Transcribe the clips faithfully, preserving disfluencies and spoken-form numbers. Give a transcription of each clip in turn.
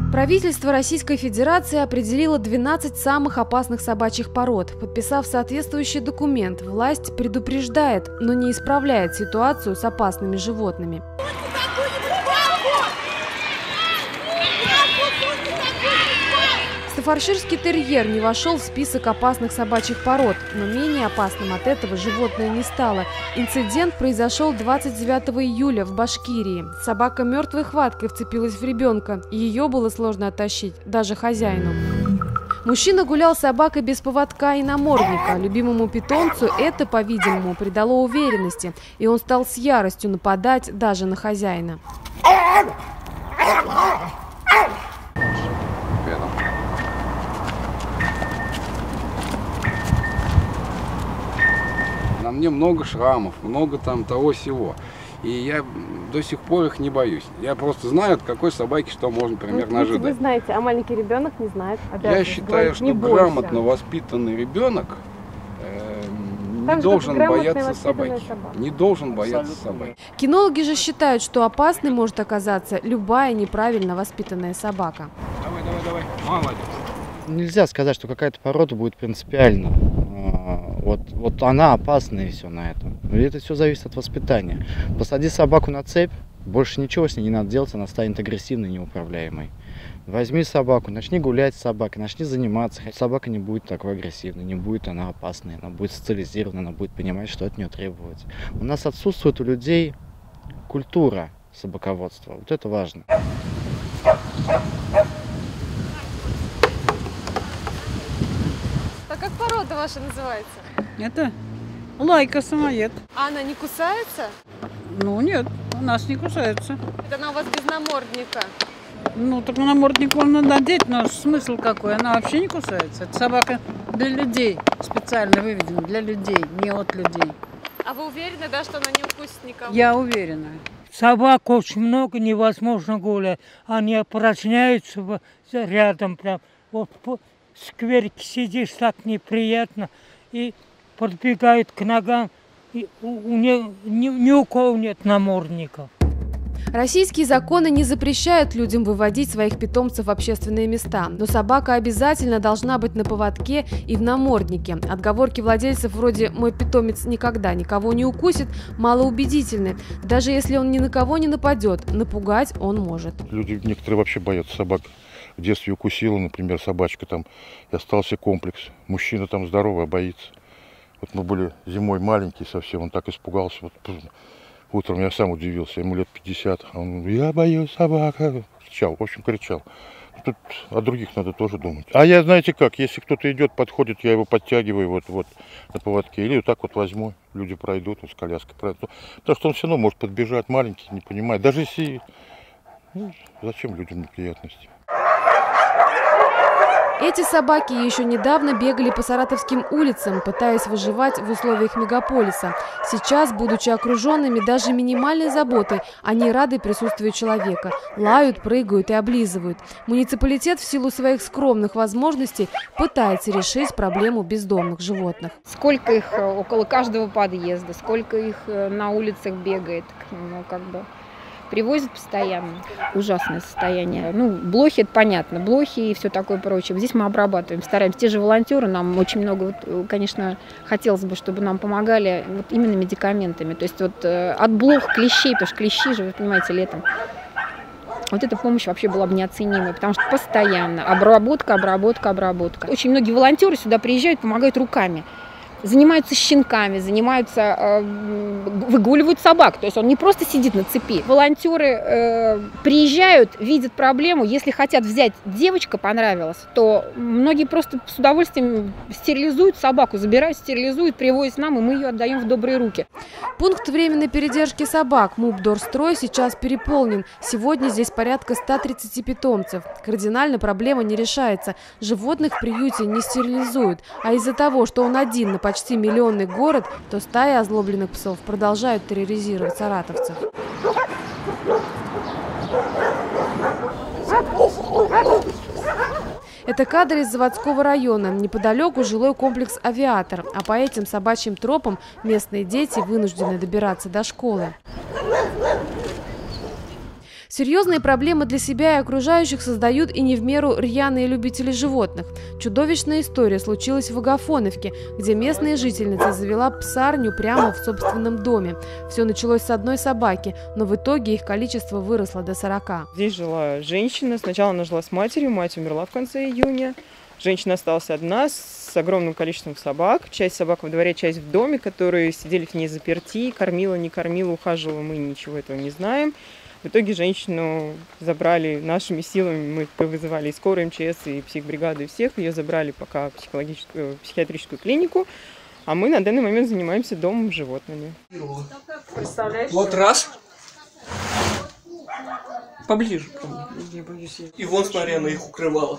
Правительство Российской Федерации определило двенадцать самых опасных собачьих пород. Подписав соответствующий документ, власть предупреждает, но не исправляет ситуацию с опасными животными. Стаффордширский терьер не вошел в список опасных собачьих пород, но менее опасным от этого животное не стало. Инцидент произошел двадцать девятого июля в Башкирии. Собака мертвой хваткой вцепилась в ребенка, и ее было сложно оттащить, даже хозяину. Мужчина гулял с собакой без поводка и намордника. Любимому питомцу это, по-видимому, придало уверенности, и он стал с яростью нападать даже на хозяина. На мне много шрамов, много там того-сего. И я до сих пор их не боюсь. Я просто знаю, от какой собаки что можно примерно ну, ожидать. Вы знаете, а маленький ребенок не знает. Я считаю, что грамотно воспитанный ребенок э, не должен бояться собаки. Собака. Не должен бояться собаки. Кинологи же считают, что опасной может оказаться любая неправильно воспитанная собака. Давай, давай, давай. Молодец. Нельзя сказать, что какая-то порода будет принципиально. Вот, вот она опасна и все на этом. И это все зависит от воспитания. Посади собаку на цепь, больше ничего с ней не надо делать, она станет агрессивной, неуправляемой. Возьми собаку, начни гулять с собакой, начни заниматься. Собака не будет такой агрессивной, не будет она опасной, она будет социализирована, она будет понимать, что от нее требовать. У нас отсутствует у людей культура собаководства. Вот это важно. А как порода ваша называется? Это лайка самоед. А она не кусается? Ну нет, у нас не кусается. Это она у вас без намордника. Ну так намордник можно надеть, но смысл какой? Она вообще не кусается. Это собака для людей, специально выведена для людей, не от людей. А вы уверены, да, что она не укусит никого? Я уверена. Собак очень много, невозможно гулять. Они опорожняются рядом прям. Вот в скверике сидишь, так неприятно. И подбегают к ногам. И у, у не, ни, ни у кого нет намордников. Российские законы не запрещают людям выводить своих питомцев в общественные места, но собака обязательно должна быть на поводке и в наморднике. Отговорки владельцев вроде «мой питомец никогда никого не укусит» малоубедительны. Даже если он ни на кого не нападет, напугать он может. Люди некоторые вообще боятся собак. В детстве укусила, например, собачка там, и остался комплекс. Мужчина там здоровый, а боится. Вот мы были зимой маленькие совсем, он так испугался. Вот, утром я сам удивился, ему лет пятьдесят. Он, я боюсь собака. Кричал, в общем, кричал. Тут о других надо тоже думать. А я, знаете как, если кто-то идет, подходит, я его подтягиваю вот, вот на поводке. Или вот так вот возьму, люди пройдут, с коляской пройдут. Потому что он все равно может подбежать, маленький, не понимает. Даже если... Ну, зачем людям неприятности? Эти собаки еще недавно бегали по саратовским улицам, пытаясь выживать в условиях мегаполиса. Сейчас, будучи окруженными даже минимальной заботой, они рады присутствию человека. Лают, прыгают и облизывают. Муниципалитет в силу своих скромных возможностей пытается решить проблему бездомных животных. Сколько их около каждого подъезда, сколько их на улицах бегает, ну, как бы... Привозят постоянно. Ужасное состояние. Ну, блохи, это понятно, блохи и все такое прочее. Здесь мы обрабатываем, стараемся. Те же волонтеры, нам очень много, вот, конечно, хотелось бы, чтобы нам помогали вот именно медикаментами. То есть вот от блох, клещей, потому что клещи же, вы понимаете, летом. Вот эта помощь вообще была бы неоценимой, потому что постоянно обработка, обработка, обработка. Очень многие волонтеры сюда приезжают, помогают руками. Занимаются щенками, занимаются, э, выгуливают собак. То есть он не просто сидит на цепи. Волонтеры э, приезжают, видят проблему. Если хотят взять, девочка понравилась, то многие просто с удовольствием стерилизуют собаку, забирают, стерилизуют, привозят нам, и мы ее отдаем в добрые руки. Пункт временной передержки собак МУП Дорстрой сейчас переполнен. Сегодня здесь порядка ста тридцати питомцев. Кардинально проблема не решается. Животных в приюте не стерилизуют. А из-за того, что он один на почти миллионный город, то стаи озлобленных псов продолжают терроризировать саратовцев. Это кадры из заводского района. Неподалеку жилой комплекс «Авиатор». А по этим собачьим тропам местные дети вынуждены добираться до школы. Серьезные проблемы для себя и окружающих создают и не в меру рьяные любители животных. Чудовищная история случилась в Агафоновке, где местная жительница завела псарню прямо в собственном доме. Все началось с одной собаки, но в итоге их количество выросло до сорока. Здесь жила женщина. Сначала она жила с матерью, мать умерла в конце июня. Женщина осталась одна с огромным количеством собак. Часть собак во дворе, часть в доме, которые сидели в ней заперти. Кормила, не кормила, ухаживала, мы ничего этого не знаем. В итоге женщину забрали нашими силами. Мы вызывали и скорую МЧС, и психбригаду, и всех. Ее забрали пока в психологическую, психиатрическую клинику. А мы на данный момент занимаемся домом с животными. Представляешь? Вот раз. Поближе ко мне. Я боюсь. И вон, смотри, она их укрывала.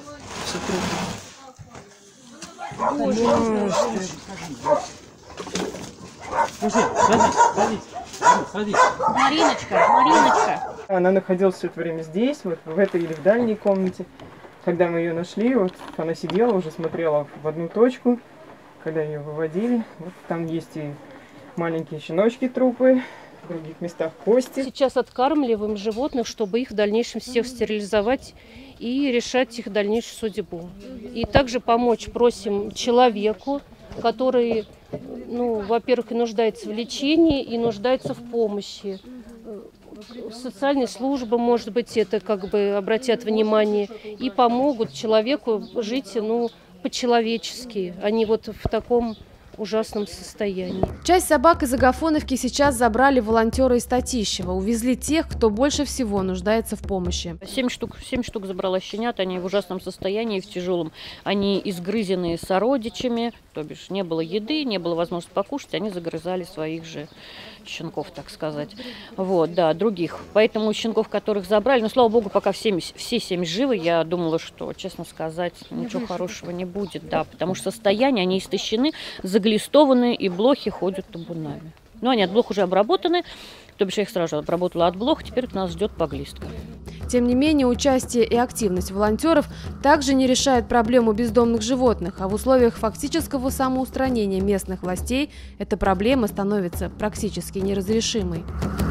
Мариночка, Мариночка. Она находилась все это время здесь, вот в этой или в дальней комнате. Когда мы ее нашли, вот она сидела, уже смотрела в одну точку. Когда ее выводили, вот там есть и маленькие щеночки трупы, в других местах кости. Сейчас откармливаем животных, чтобы их в дальнейшем всех стерилизовать и решать их дальнейшую судьбу. И также помочь просим человеку, который, ну, во-первых, и нуждается в лечении, и нуждается в помощи. Социальные службы, может быть, это как бы обратят внимание и помогут человеку жить, ну, по-человечески, а не вот в таком ужасном состоянии. Часть собак из Агафоновки сейчас забрали волонтеры из Татищева. Увезли тех, кто больше всего нуждается в помощи. Семь штук, семь штук забрала щенят, они в ужасном состоянии, в тяжелом. Они изгрызенные сородичами, то бишь не было еды, не было возможности покушать, они загрызали своих же щенков, так сказать. Вот, да, других. Поэтому щенков, которых забрали, ну, слава богу, пока все, все семь живы, я думала, что, честно сказать, ничего хорошего не будет, да, потому что состояние, они истощены, заглистованы, и блохи ходят табунами. Ну, они от блох уже обработаны, то бишь я их сразу обработала от блох, теперь нас ждет поглистка. Тем не менее, участие и активность волонтеров также не решает проблему бездомных животных, а в условиях фактического самоустранения местных властей эта проблема становится практически неразрешимой.